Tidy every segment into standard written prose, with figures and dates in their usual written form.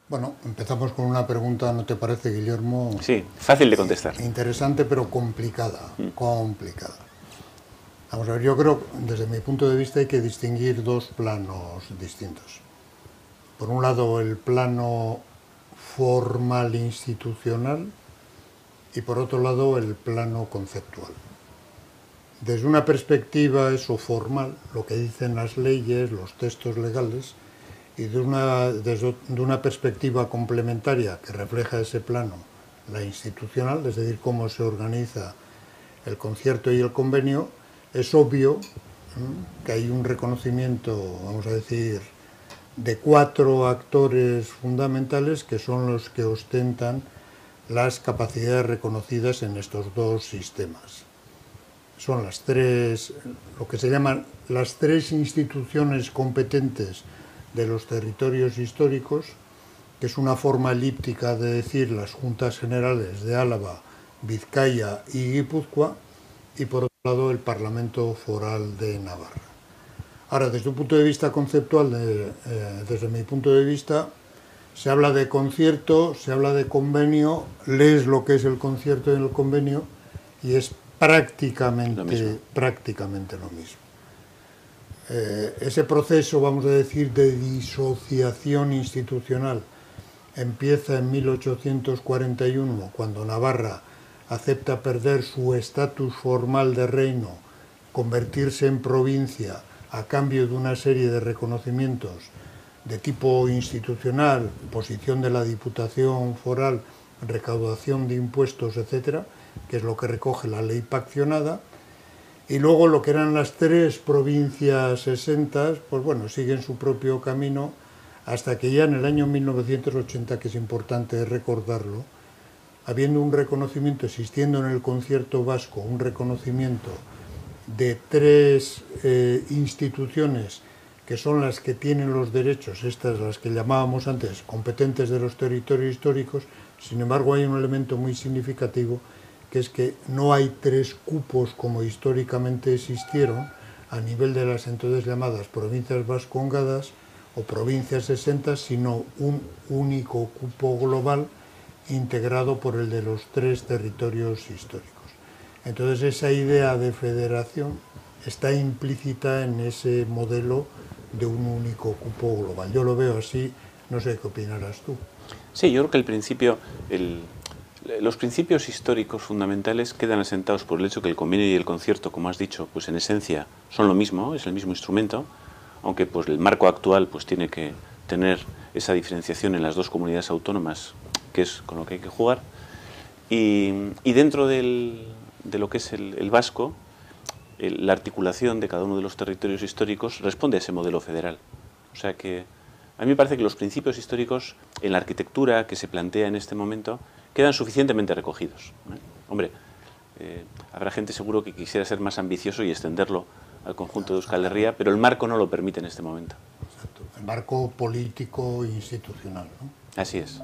Bueno, empezamos con una pregunta, ¿no te parece, Guillermo? Sí, fácil de contestar. Interesante, pero complicada. Vamos a ver, yo creo, desde mi punto de vista, hay que distinguir dos planos distintos. Por un lado, el plano formal institucional y por otro lado, el plano conceptual. Desde una perspectiva eso formal, lo que dicen las leyes, los textos legales, y desde una perspectiva complementaria que refleja ese plano, la institucional, es decir, cómo se organiza el concierto y el convenio, es obvio que hay un reconocimiento, vamos a decir, de 4 actores fundamentales que son los que ostentan las capacidades reconocidas en estos dos sistemas. Son las tres, lo que se llaman las 3 instituciones competentes de los territorios históricos, que es una forma elíptica de decir las Juntas Generales de Álava, Vizcaya y Guipúzcoa, y por otro lado el Parlamento Foral de Navarra. Ahora, desde un punto de vista conceptual, desde mi punto de vista, se habla de concierto, se habla de convenio, lees lo que es el concierto y el convenio y es prácticamente lo mismo. Ese proceso, vamos a decir, de disociación institucional empieza en 1841, cuando Navarra acepta perder su estatus formal de reino, convertirse en provincia a cambio de una serie de reconocimientos de tipo institucional, posición de la Diputación Foral, recaudación de impuestos, etcétera, que es lo que recoge la ley paccionada. Y luego lo que eran las 3 provincias exentas, pues bueno, siguen su propio camino hasta que ya en el año 1980, que es importante recordarlo, habiendo un reconocimiento, existiendo en el concierto vasco un reconocimiento de 3 instituciones que son las que tienen los derechos, estas las que llamábamos antes competentes de los territorios históricos. Sin embargo, hay un elemento muy significativo, que es que no hay 3 cupos como históricamente existieron a nivel de las entonces llamadas provincias vascongadas o provincias exentas, sino un único cupo global integrado por el de los 3 territorios históricos. Entonces esa idea de federación está implícita en ese modelo de un único cupo global. Yo lo veo así, no sé qué opinarás tú. Sí, yo creo que los principios históricos fundamentales quedan asentados por el hecho que el convenio y el concierto, como has dicho, pues en esencia son lo mismo, es el mismo instrumento, aunque pues el marco actual pues tiene que tener esa diferenciación en las 2 comunidades autónomas, que es con lo que hay que jugar. Y dentro de lo que es el vasco, la articulación de cada uno de los territorios históricos responde a ese modelo federal. O sea que a mí me parece que los principios históricos en la arquitectura que se plantea en este momento quedan suficientemente recogidos. Hombre, habrá gente seguro que quisiera ser más ambicioso y extenderlo al conjunto de Euskal Herria, pero el marco no lo permite en este momento. Exacto. El marco político e institucional, ¿no? Así es.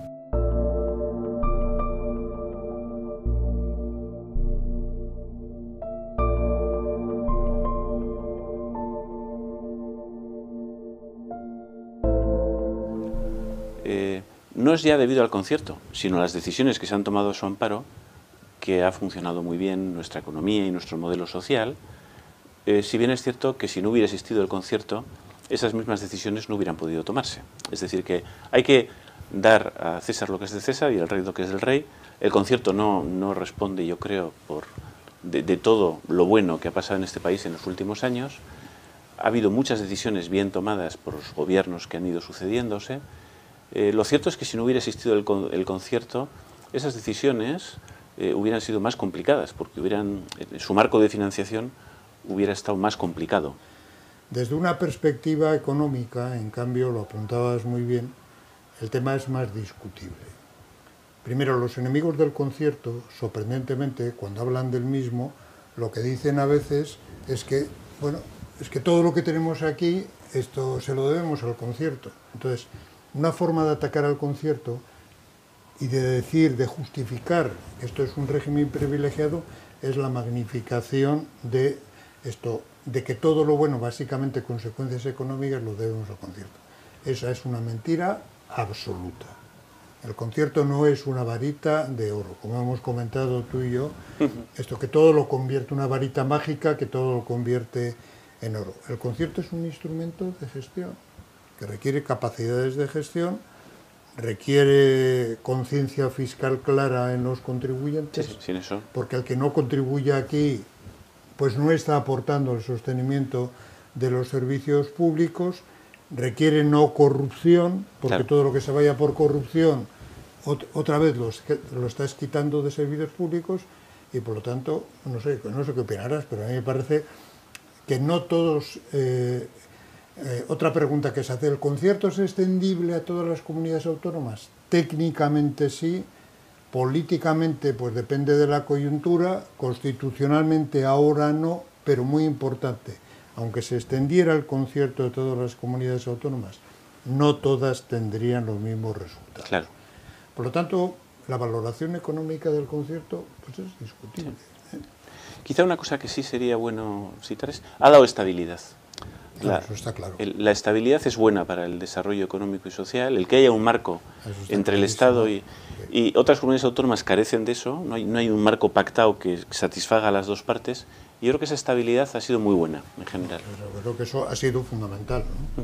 No es ya debido al concierto, sino a las decisiones que se han tomado a su amparo, que ha funcionado muy bien nuestra economía y nuestro modelo social, si bien es cierto que si no hubiera existido el concierto, esas mismas decisiones no hubieran podido tomarse. Es decir, que hay que dar a César lo que es de César y al rey lo que es del rey. El concierto no responde, yo creo, de todo lo bueno que ha pasado en este país en los últimos años. Ha habido muchas decisiones bien tomadas por los gobiernos que han ido sucediéndose. Lo cierto es que si no hubiera existido el concierto, esas decisiones hubieran sido más complicadas, porque su marco de financiación hubiera estado más complicado. Desde una perspectiva económica, en cambio, lo apuntabas muy bien, el tema es más discutible. Primero, los enemigos del concierto, sorprendentemente, cuando hablan del mismo, lo que dicen a veces es que, bueno, es que todo lo que tenemos aquí, esto se lo debemos al concierto. Entonces, una forma de atacar al concierto y de decir, de justificar que esto es un régimen privilegiado, es la magnificación de esto, de que todo lo bueno, básicamente consecuencias económicas, lo debemos al concierto. Esa es una mentira absoluta. El concierto no es una varita de oro, como hemos comentado tú y yo, esto que todo lo convierte, una varita mágica que todo lo convierte en oro. El concierto es un instrumento de gestión, que requiere capacidades de gestión, requiere conciencia fiscal clara en los contribuyentes, Sí, sin eso. porque el que no contribuye aquí, pues no está aportando el sostenimiento de los servicios públicos, requiere no corrupción, porque Claro. todo lo que se vaya por corrupción otra vez lo estás quitando de servicios públicos y por lo tanto, no sé qué opinarás, pero a mí me parece que no todos... otra pregunta que se hace, ¿el concierto es extendible a todas las comunidades autónomas? Técnicamente sí, políticamente pues depende de la coyuntura, constitucionalmente ahora no, pero muy importante, aunque se extendiera el concierto de todas las comunidades autónomas, no todas tendrían los mismos resultados. Claro. Por lo tanto, la valoración económica del concierto pues es discutible. Sí. Quizá una cosa que sí sería bueno citar es, ha dado estabilidad. Claro, eso está claro. La estabilidad es buena para el desarrollo económico y social, el que haya un marco entre el Estado y otras comunidades autónomas carecen de eso, no hay un marco pactado que satisfaga a las dos partes, y yo creo que esa estabilidad ha sido muy buena en general. Pero creo que eso ha sido fundamental, ¿no?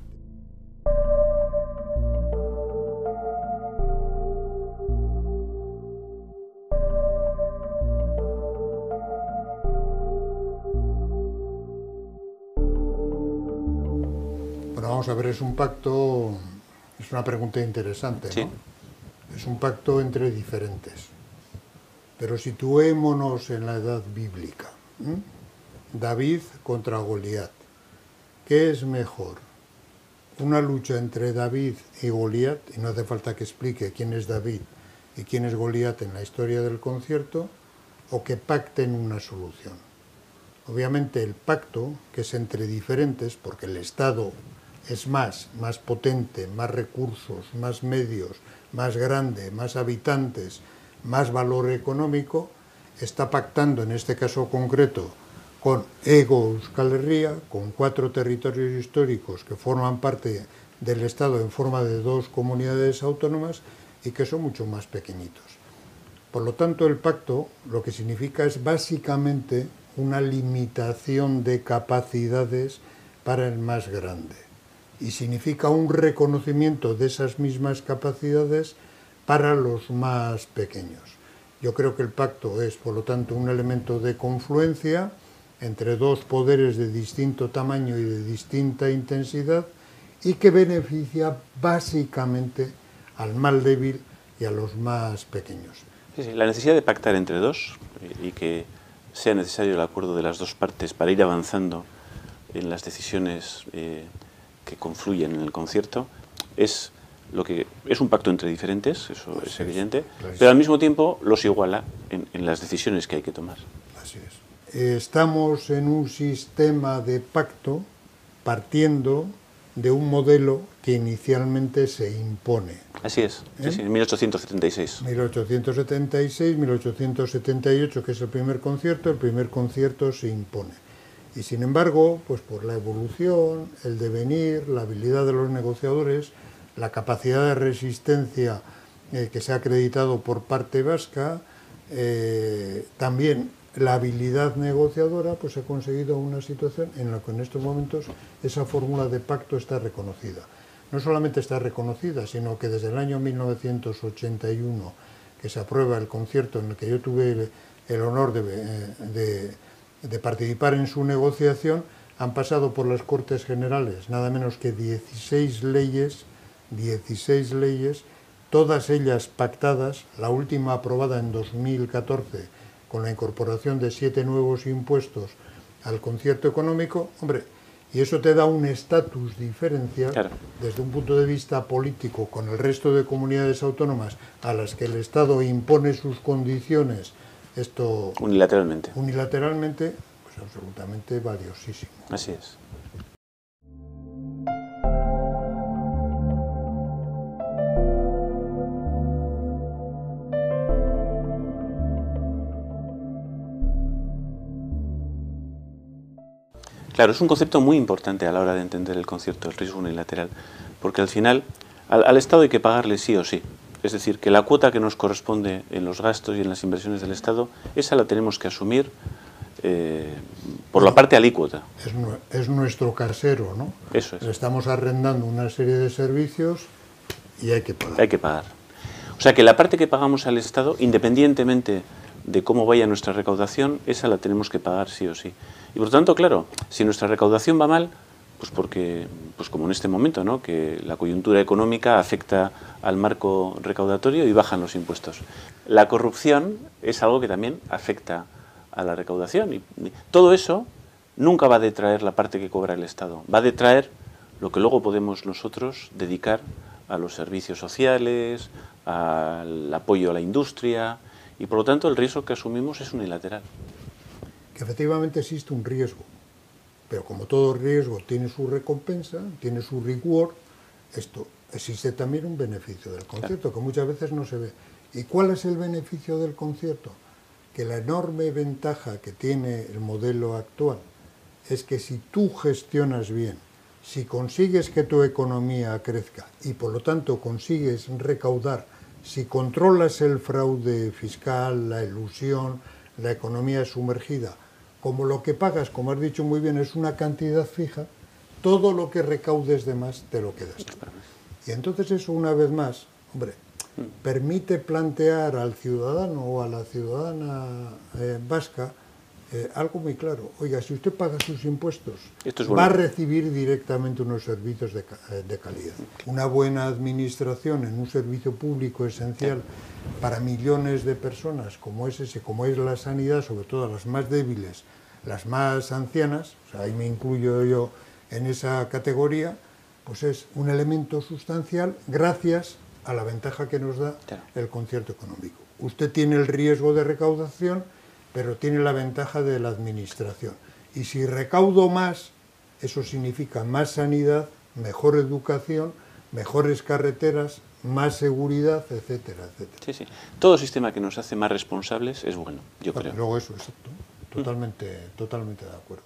Bueno, vamos a ver, es un pacto, es una pregunta interesante, ¿no? Sí. Es un pacto entre diferentes. Pero situémonos en la edad bíblica. David contra Goliat. ¿Qué es mejor? ¿Una lucha entre David y Goliat? Y no hace falta que explique quién es David y quién es Goliat en la historia del concierto, o que pacten una solución. Obviamente el pacto, que es entre diferentes, porque el Estado es más potente, más recursos, más medios, más grande, más habitantes, más valor económico, está pactando en este caso concreto con Hego Euskal Herria, con 4 territorios históricos que forman parte del Estado en forma de 2 comunidades autónomas y que son mucho más pequeñitos. Por lo tanto, el pacto lo que significa es básicamente una limitación de capacidades para el más grande y significa un reconocimiento de esas mismas capacidades para los más pequeños. Yo creo que el pacto es, por lo tanto, un elemento de confluencia entre 2 poderes de distinto tamaño y de distinta intensidad y que beneficia básicamente al más débil y a los más pequeños. Sí, sí, la necesidad de pactar entre dos y que sea necesario el acuerdo de las dos partes para ir avanzando en las decisiones que confluyen en el concierto es lo que es un pacto entre diferentes, eso es evidente, pero al mismo tiempo los iguala en las decisiones que hay que tomar. Así es. Estamos en un sistema de pacto partiendo de un modelo que inicialmente se impone. Así es, sí, sí, en 1876. 1876, 1878, que es el primer concierto se impone. Y sin embargo, pues por la evolución, el devenir, la habilidad de los negociadores, la capacidad de resistencia que se ha acreditado por parte vasca, también la habilidad negociadora, pues ha conseguido una situación en la que en estos momentos esa fórmula de pacto está reconocida. No solamente está reconocida, sino que desde el año 1981, que se aprueba el concierto en el que yo tuve el honor de participar en su negociación, han pasado por las Cortes Generales nada menos que 16 leyes, todas ellas pactadas, la última aprobada en 2014, con la incorporación de 7 nuevos impuestos al concierto económico. Hombre, y eso te da un estatus diferencial, claro, desde un punto de vista político con el resto de comunidades autónomas a las que el Estado impone sus condiciones, esto unilateralmente, pues absolutamente valiosísimo. Así es. Claro, es un concepto muy importante a la hora de entender el concierto del riesgo unilateral, porque al final al Estado hay que pagarle sí o sí. Es decir, que la cuota que nos corresponde en los gastos y en las inversiones del Estado, esa la tenemos que asumir por la parte alícuota. Es nuestro casero, ¿no? Eso es. Le estamos arrendando una serie de servicios y hay que pagar. Hay que pagar. O sea que la parte que pagamos al Estado, independientemente de cómo vaya nuestra recaudación, esa la tenemos que pagar sí o sí. Y por lo tanto, claro, si nuestra recaudación va mal, pues porque, pues como en este momento, ¿no?, que la coyuntura económica afecta al marco recaudatorio y bajan los impuestos. La corrupción es algo que también afecta a la recaudación y todo eso nunca va a detraer la parte que cobra el Estado, va a detraer lo que luego podemos nosotros dedicar a los servicios sociales, al apoyo a la industria y por lo tanto el riesgo que asumimos es unilateral. Que efectivamente existe un riesgo, pero como todo riesgo tiene su recompensa, tiene su reward, existe también un beneficio del concierto, que muchas veces no se ve. ¿Y cuál es el beneficio del concierto? Que la enorme ventaja que tiene el modelo actual es que si tú gestionas bien, si consigues que tu economía crezca y por lo tanto consigues recaudar, si controlas el fraude fiscal, la elusión, la economía sumergida, como lo que pagas, como has dicho muy bien, es una cantidad fija, todo lo que recaudes de más te lo quedas tú. Y entonces eso, una vez más, hombre, permite plantear al ciudadano o a la ciudadana vasca algo muy claro. Oiga, si usted paga sus impuestos, va a recibir directamente unos servicios de calidad. Una buena administración en un servicio público esencial para millones de personas, como es la sanidad, sobre todo las más débiles, las más ancianas, o sea, ahí me incluyo yo en esa categoría, pues es un elemento sustancial gracias a la ventaja que nos da el concierto económico. Usted tiene el riesgo de recaudación, pero tiene la ventaja de la administración. Y si recaudo más, eso significa más sanidad, mejor educación, mejores carreteras, más seguridad, etcétera, etcétera. Sí, sí. Todo sistema que nos hace más responsables es bueno, yo creo. Luego eso, exacto. Totalmente de acuerdo.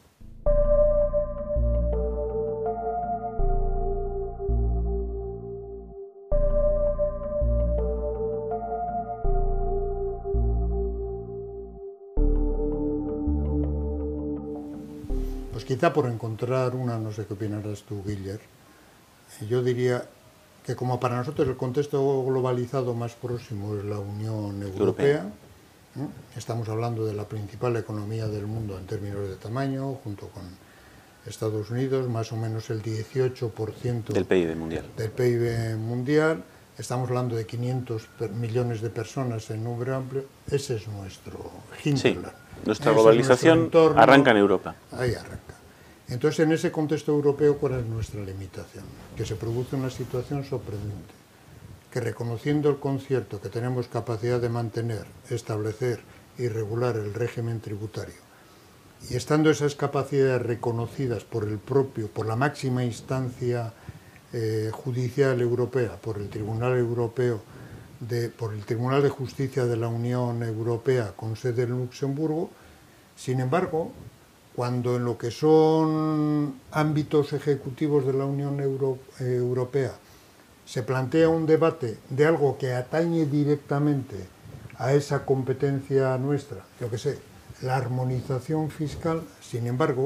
Pues quizá por encontrar una, no sé qué opinarás tú, Guiller, yo diría que como para nosotros el contexto globalizado más próximo es la Unión Europea, estamos hablando de la principal economía del mundo en términos de tamaño, junto con Estados Unidos, más o menos el 18% del PIB mundial. Del PIB mundial. Estamos hablando de 500 millones de personas en número amplio. Ese es nuestro hinterland. Sí, nuestra globalización arranca en Europa. Ahí arranca. Entonces, en ese contexto europeo, ¿cuál es nuestra limitación? Que se produce una situación sorprendente. Que reconociendo el concierto que tenemos capacidad de mantener, establecer y regular el régimen tributario, y estando esas capacidades reconocidas por la máxima instancia judicial europea, por el Tribunal Europeo, por el Tribunal de Justicia de la Unión Europea con sede en Luxemburgo, sin embargo, cuando en lo que son ámbitos ejecutivos de la Unión Europea se plantea un debate de algo que atañe directamente a esa competencia nuestra, yo que sé, la armonización fiscal, sin embargo,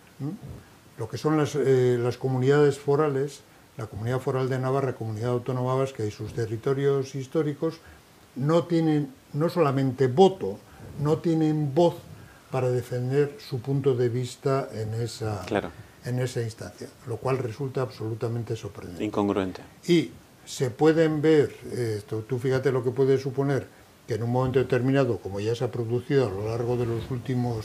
lo que son las comunidades forales, la Comunidad Foral de Navarra, Comunidad Autónoma Vasca y sus territorios históricos, no tienen no solamente voto, no tienen voz para defender su punto de vista en esa instancia, lo cual resulta absolutamente sorprendente. Incongruente. Y se pueden ver, tú fíjate lo que puede suponer, que en un momento determinado, como ya se ha producido a lo largo de los últimos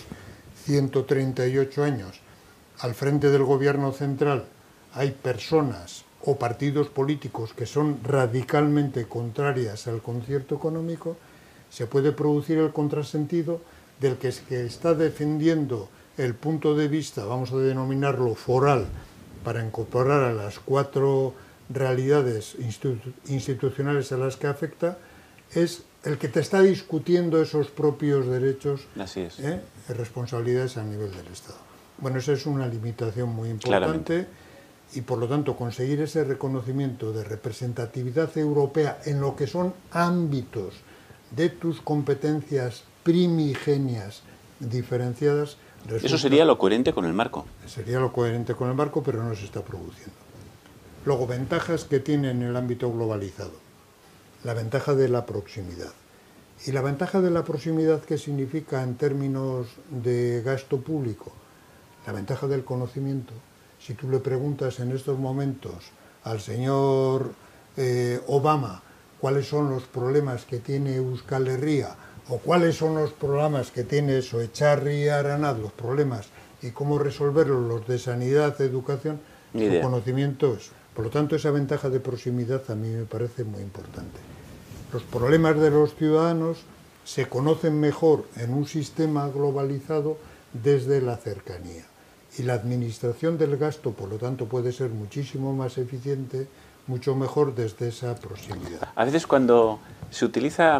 138 años, al frente del gobierno central hay personas o partidos políticos que son radicalmente contrarias al concierto económico, se puede producir el contrasentido del que está defendiendo el punto de vista, vamos a denominarlo foral, para incorporar a las 4 realidades institucionales a las que afecta, es el que te está discutiendo esos propios derechos y responsabilidades a nivel del Estado. Bueno, esa es una limitación muy importante y por lo tanto conseguir ese reconocimiento de representatividad europea en lo que son ámbitos de tus competencias primigenias diferenciadas. Eso sería lo coherente con el marco. Sería lo coherente con el marco, pero no se está produciendo. Luego, ventajas que tiene en el ámbito globalizado. La ventaja de la proximidad. ¿Y la ventaja de la proximidad qué significa en términos de gasto público? La ventaja del conocimiento. Si tú le preguntas en estos momentos al señor Obama cuáles son los problemas que tiene Euskal Herria o cuáles son los problemas que tiene Soecharri y Aranaz, los problemas y cómo resolverlos, los de sanidad, educación, su conocimiento es. Por lo tanto, esa ventaja de proximidad a mí me parece muy importante. Los problemas de los ciudadanos se conocen mejor en un sistema globalizado desde la cercanía. Y la administración del gasto, por lo tanto, puede ser muchísimo más eficiente, mucho mejor desde esa proximidad. A veces cuando se utiliza,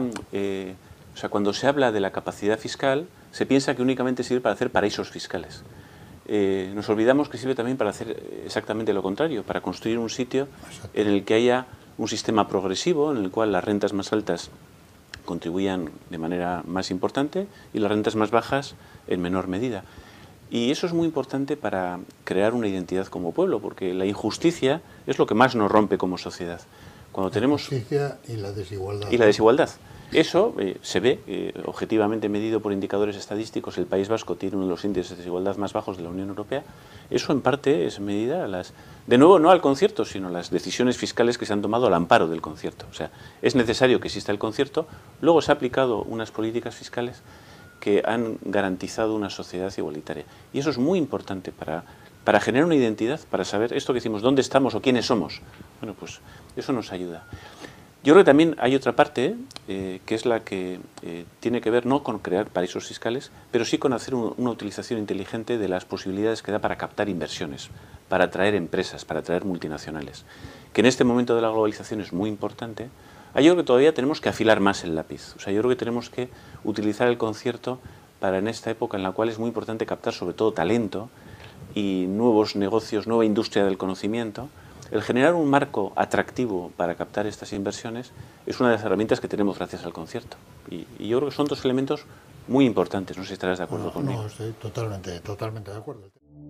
cuando se habla de la capacidad fiscal, se piensa que únicamente sirve para hacer paraísos fiscales. Nos olvidamos que sirve también para hacer exactamente lo contrario, para construir un sitio en el que haya un sistema progresivo, en el cual las rentas más altas contribuyan de manera más importante y las rentas más bajas en menor medida. Y eso es muy importante para crear una identidad como pueblo, porque la injusticia es lo que más nos rompe como sociedad. Cuando tenemos la injusticia y la desigualdad. Y la desigualdad. Eso se ve objetivamente medido por indicadores estadísticos. El País Vasco tiene uno de los índices de desigualdad más bajos de la Unión Europea. Eso en parte es medida, de nuevo, no al concierto, sino las decisiones fiscales que se han tomado al amparo del concierto. O sea, es necesario que exista el concierto. Luego se ha aplicado unas políticas fiscales que han garantizado una sociedad igualitaria. Y eso es muy importante para generar una identidad, para saber esto que decimos, dónde estamos o quiénes somos. Bueno, pues eso nos ayuda. Yo creo que también hay otra parte, que es la que tiene que ver no con crear paraísos fiscales, pero sí con hacer una utilización inteligente de las posibilidades que da para captar inversiones, para atraer empresas, para atraer multinacionales, que en este momento de la globalización es muy importante. Yo creo que todavía tenemos que afilar más el lápiz. O sea, yo creo que tenemos que utilizar el concierto para en esta época en la cual es muy importante captar sobre todo talento y nuevos negocios, nueva industria del conocimiento. El generar un marco atractivo para captar estas inversiones es una de las herramientas que tenemos gracias al concierto. Y yo creo que son dos elementos muy importantes. No sé si estarás de acuerdo conmigo. No, estoy totalmente de acuerdo.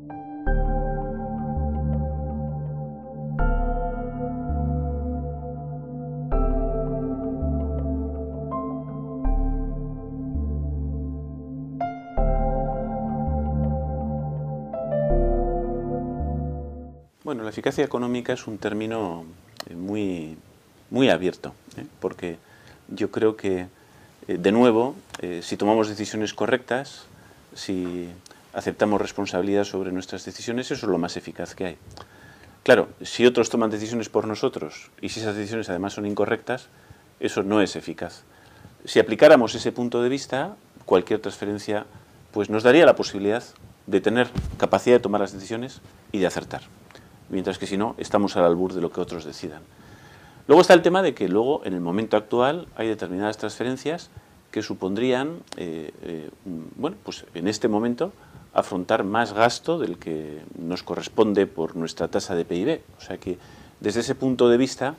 Bueno, la eficacia económica es un término muy abierto, porque yo creo que, de nuevo, si tomamos decisiones correctas, si aceptamos responsabilidad sobre nuestras decisiones, eso es lo más eficaz que hay. Claro, si otros toman decisiones por nosotros y si esas decisiones además son incorrectas, eso no es eficaz. Si aplicáramos ese punto de vista, cualquier transferencia pues nos daría la posibilidad de tener capacidad de tomar las decisiones y de acertar. Mientras que si no, estamos al albur de lo que otros decidan. Luego está el tema de que luego, en el momento actual, hay determinadas transferencias que supondrían, bueno, pues en este momento, afrontar más gasto del que nos corresponde por nuestra tasa de PIB. O sea que, desde ese punto de vista,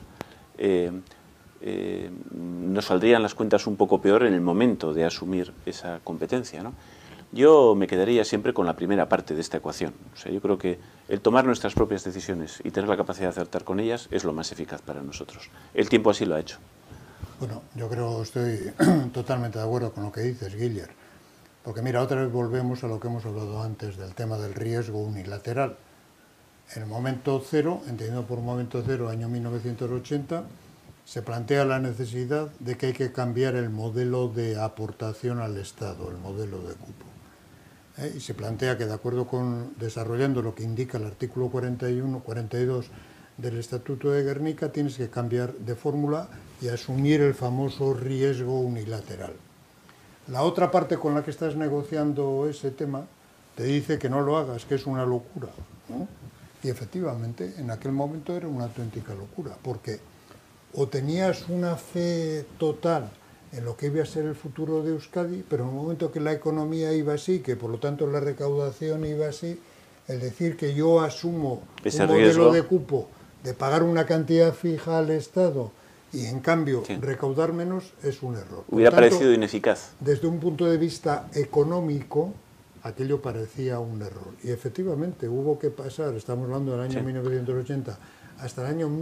nos saldrían las cuentas un poco peor en el momento de asumir esa competencia, ¿no? Yo me quedaría siempre con la primera parte de esta ecuación. O sea, yo creo que el tomar nuestras propias decisiones y tener la capacidad de acertar con ellas es lo más eficaz para nosotros. El tiempo así lo ha hecho. Bueno, yo creo, estoy totalmente de acuerdo con lo que dices, Guiller. Porque mira, otra vez volvemos a lo que hemos hablado antes del tema del riesgo unilateral. En el momento cero, entendido por momento cero, año 1980, se plantea la necesidad de que hay que cambiar el modelo de aportación al Estado, el modelo de cupo. Y se plantea que, de acuerdo con desarrollando lo que indica el artículo 42 del Estatuto de Gernika, tienes que cambiar de fórmula y asumir el famoso riesgo unilateral. La otra parte con la que estás negociando ese tema te dice que no lo hagas, que es una locura, ¿no? Y efectivamente, en aquel momento era una auténtica locura, porque o tenías una fe total en lo que iba a ser el futuro de Euskadi, pero en el momento que la economía iba así, que por lo tanto la recaudación iba así, El decir que yo asumo ese un modelo riesgo de cupo de pagar una cantidad fija al Estado y en cambio Sí. recaudar menos es un error. Por hubiera tanto, parecido ineficaz. desde un punto de vista económico, aquello parecía un error. Y efectivamente hubo que pasar, estamos hablando del año Sí. 1980, hasta el año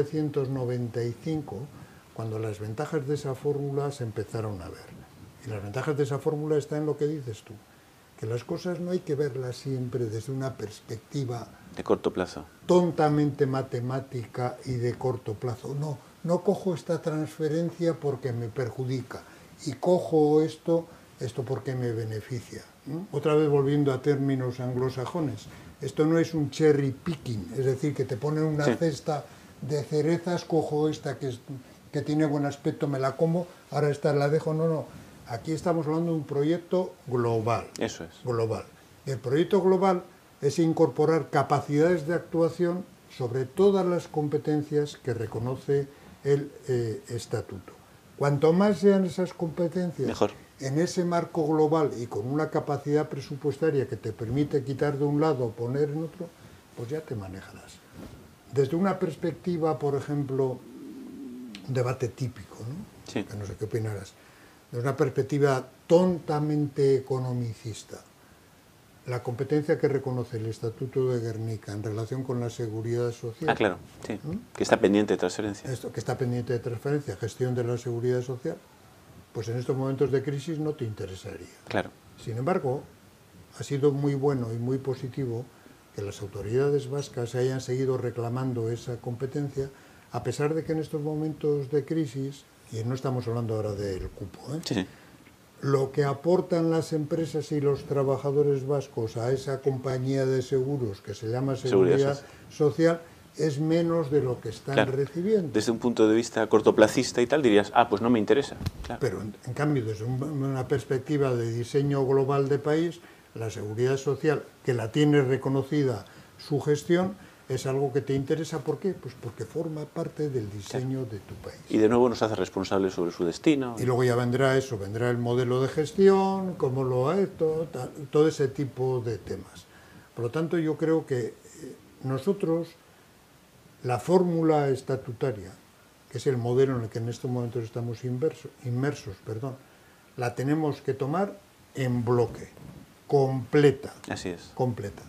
1995, cuando las ventajas de esa fórmula se empezaron a ver. Y las ventajas de esa fórmula están en lo que dices tú, que las cosas no hay que verlas siempre desde una perspectiva De corto plazo. tontamente matemática y de corto plazo. No cojo esta transferencia porque me perjudica y cojo esto porque me beneficia. Otra vez volviendo a términos anglosajones, esto no es un cherry picking, es decir, que te ponen una Sí. cesta de cerezas, cojo esta que tiene buen aspecto, me la como, ahora esta la dejo, no. Aquí estamos hablando de un proyecto global. Eso es. Global. El proyecto global es incorporar capacidades de actuación sobre todas las competencias que reconoce el estatuto. Cuanto más sean esas competencias Mejor. en ese marco global y con una capacidad presupuestaria que te permite quitar de un lado o poner en otro, pues ya te manejarás. Desde una perspectiva, por ejemplo, un debate típico, ¿no? Sí. Que no sé qué opinarás, desde una perspectiva tontamente economicista, la competencia que reconoce el Estatuto de Guernica en relación con la seguridad social. Ah, claro, sí. Que está pendiente de transferencia. Esto que está pendiente de transferencia, gestión de la seguridad social, pues en estos momentos de crisis no te interesaría. Claro. Sin embargo, ha sido muy bueno y muy positivo que las autoridades vascas hayan seguido reclamando esa competencia, a pesar de que en estos momentos de crisis, y no estamos hablando ahora del cupo, Sí. lo que aportan las empresas y los trabajadores vascos a esa compañía de seguros que se llama Seguridad Social es menos de lo que están Claro. recibiendo. Desde un punto de vista cortoplacista y tal, dirías, pues no me interesa. Claro. Pero en cambio, desde una perspectiva de diseño global de país, la seguridad social, que la tiene reconocida su gestión, es algo que te interesa. ¿Por qué? Pues porque forma parte del diseño de tu país. Y de nuevo nos hace responsables sobre su destino. Y luego ya vendrá eso, vendrá el modelo de gestión, cómo lo ha hecho, todo ese tipo de temas. Por lo tanto, yo creo que nosotros, la fórmula estatutaria, que es el modelo en el que en estos momentos estamos inmersos, la tenemos que tomar en bloque, completa. Así es. Completa.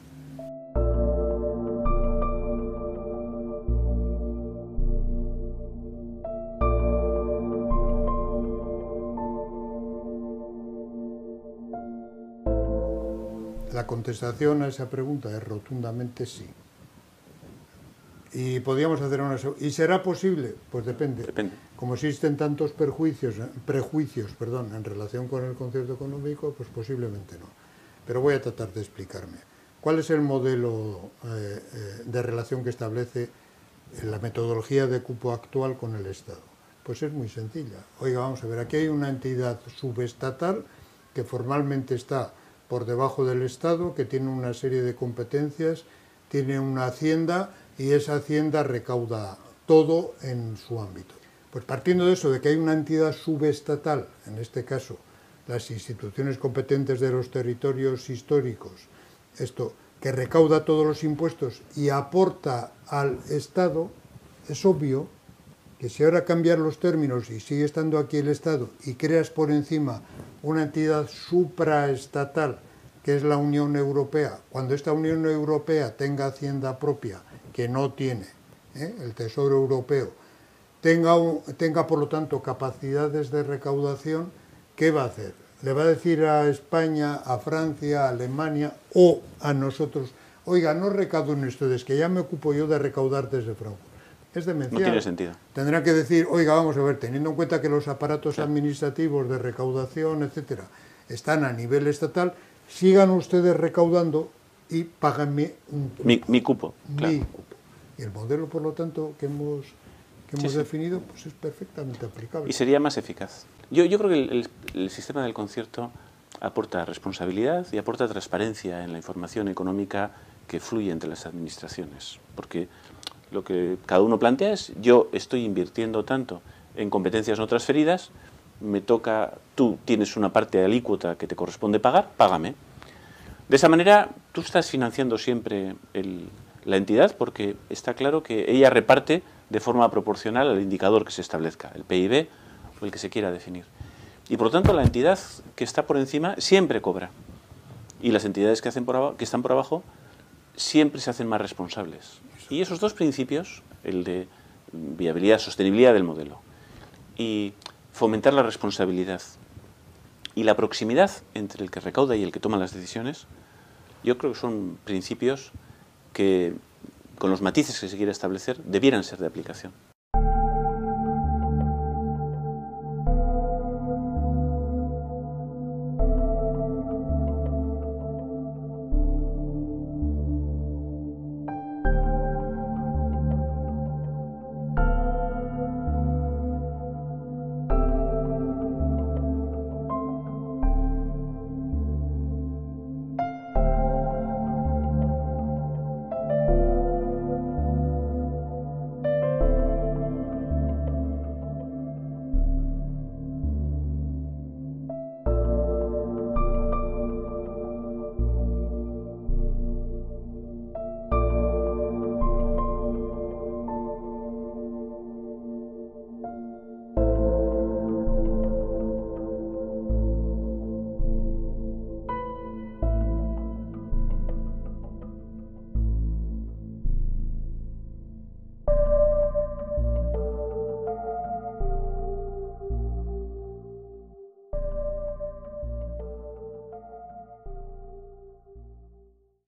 La contestación a esa pregunta es rotundamente sí. Y podríamos hacer una... ¿Y será posible? Pues depende. Depende. Como existen tantos prejuicios en relación con el concierto económico, pues posiblemente no. Pero voy a tratar de explicarme. ¿Cuál es el modelo de relación que establece la metodología de cupo actual con el Estado? Pues es muy sencilla. Oiga, vamos a ver, aquí hay una entidad subestatal que formalmente está por debajo del Estado, que tiene una serie de competencias, tiene una hacienda y esa hacienda recauda todo en su ámbito. Pues partiendo de eso, de que hay una entidad subestatal, en este caso las instituciones competentes de los territorios históricos, esto que recauda todos los impuestos y aporta al Estado, es obvio que si ahora cambias los términos y sigue estando aquí el Estado y creas por encima una entidad supraestatal, que es la Unión Europea, cuando esta Unión Europea tenga hacienda propia, que no tiene, el Tesoro Europeo, tenga por lo tanto capacidades de recaudación, ¿qué va a hacer? ¿Le va a decir a España, a Francia, a Alemania o a nosotros, oiga, no recauden ustedes, que ya me ocupo yo de recaudar desde Frankfurt? Es demencial. No tiene sentido. Tendrán que decir, oiga, vamos a ver, teniendo en cuenta que los aparatos administrativos de recaudación, etcétera, están a nivel estatal, sigan ustedes recaudando y páganme un cupo. Mi cupo, claro. Mi cupo. Y el modelo, por lo tanto, que hemos definido, pues es perfectamente aplicable. Y sería más eficaz. Yo creo que el sistema del concierto aporta responsabilidad y aporta transparencia en la información económica que fluye entre las administraciones. Porque lo que cada uno plantea es, yo estoy invirtiendo tanto en competencias no transferidas, me toca, tú tienes una parte de alícuota que te corresponde pagar, págame. De esa manera tú estás financiando siempre la entidad porque está claro que ella reparte de forma proporcional al indicador que se establezca, el PIB o el que se quiera definir. Y por lo tanto la entidad que está por encima siempre cobra. Y las entidades que están por abajo siempre se hacen más responsables. Y esos dos principios, el de viabilidad, sostenibilidad del modelo y fomentar la responsabilidad y la proximidad entre el que recauda y el que toma las decisiones, yo creo que son principios que, con los matices que se quiere establecer, debieran ser de aplicación.